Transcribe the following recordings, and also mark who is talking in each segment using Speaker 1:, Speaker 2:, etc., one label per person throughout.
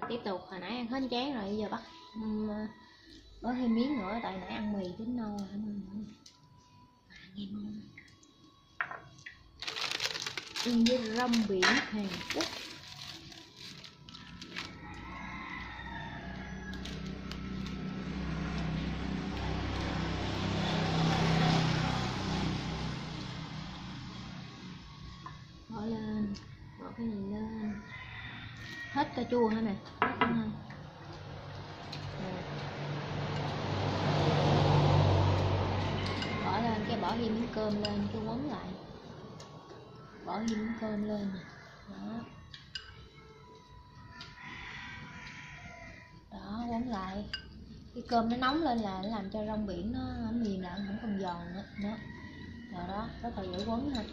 Speaker 1: Tiếp tục, hồi nãy ăn hết chén rồi, bây giờ bắt bớt thêm miếng nữa, tại nãy ăn mì chín no rồi. Nghe ngon. Ăn với rong biển Hàn Quốc. Bỏ lên, bỏ cái này lên. Hết cà chua hả nè? Hết không? Bỏ lên, cái bỏ thêm miếng cơm lên, cái quấn lại. Bỏ thêm miếng cơm lên nè. Đó. Đó, quấn lại. Cái cơm nó nóng lên là nó làm cho rong biển nó mềm lại, không còn giòn nữa. Đó. Rồi đó, rất là dễ quấn ha.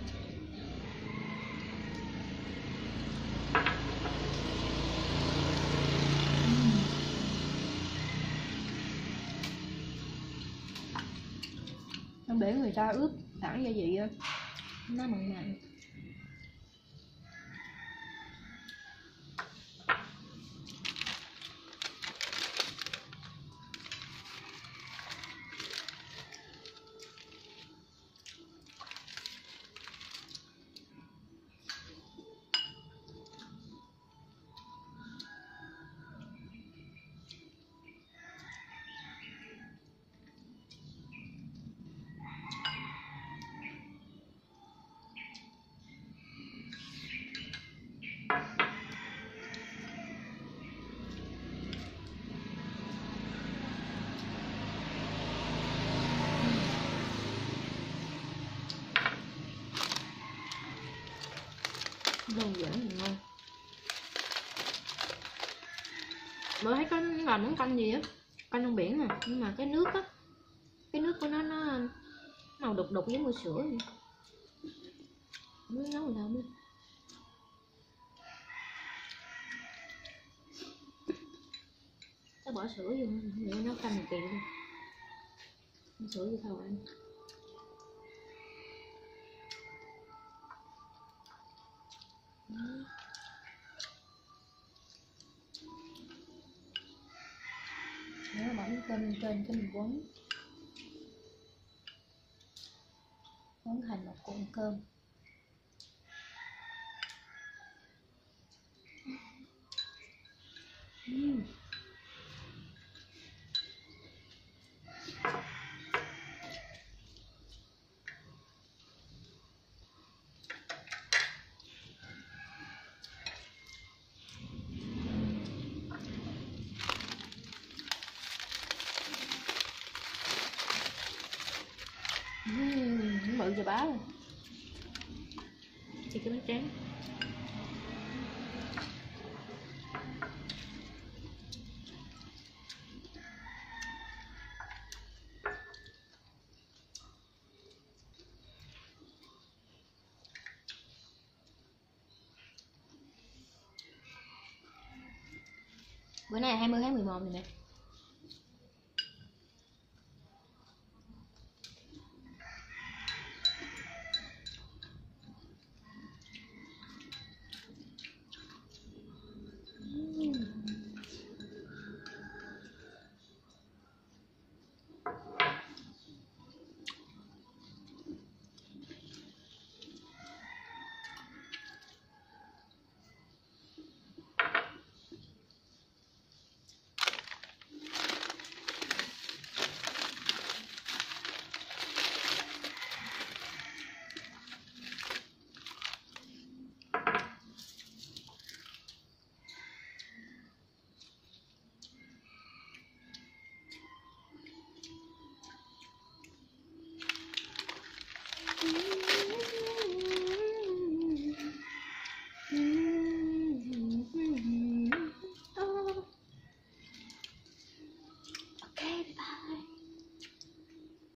Speaker 1: Rong biển người ta ướp sẵn gia vị nó mặn mặn. Đơn giản thì ngon. Mới thấy có làm món canh gì á, canh rong biển nè, nhưng mà cái nước á, cái nước của nó màu đục đục giống mùi sữa vậy. Muốn nấu làm đi. Tao bỏ sữa vô để nấu canh này kỳ luôn. Sữa vô thôi anh. Nó bỏ miếng cơm lên trên cái mình quấn thành một cuộn cơm. Bự chà bá rồi. Thì cái bánh tráng. Bữa nay là 20 tháng 11 rồi nè.